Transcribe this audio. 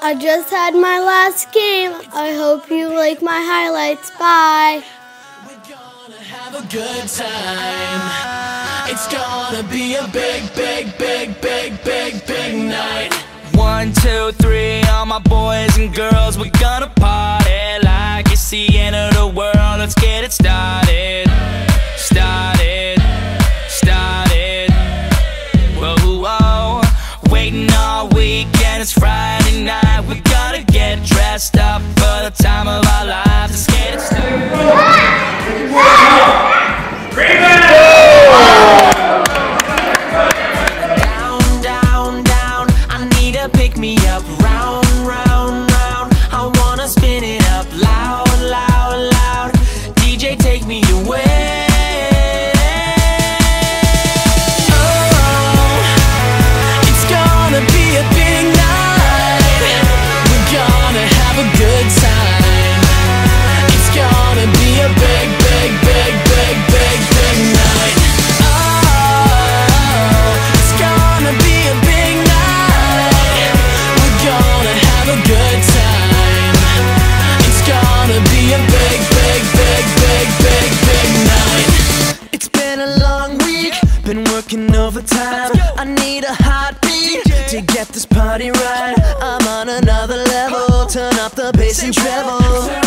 I just had my last game. I hope you like my highlights. Bye. We're gonna have a good time. It's gonna be a big, big, big, big, big, big night. 1, 2, 3, all my boys and girls, we're gonna party like it's the end of the world. Let's get it started. Started. Started. Whoa, whoa. Waiting all weekend, it's Friday night. We gotta get dressed up for the time of our lives. Let's get it started. Down, down, down, I need a pick me up. Round, round, round, I wanna spin it up. Loud, loud, loud, DJ take me away. Oh, it's gonna be a big night. We're gonna have a good time. It's gonna be a big, big, big, big, big, big night. Oh, it's gonna be a big night. We're gonna have a good time. It's gonna be a big, big, big, big, big, big night. It's been a long week, been working overtime. I need a heartbeat to get this party right. I'm on another level, turn up the bass and treble.